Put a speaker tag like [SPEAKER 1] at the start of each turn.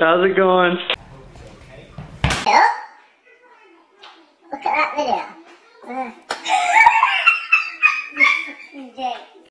[SPEAKER 1] How's it going?
[SPEAKER 2] Yep. Look at that video.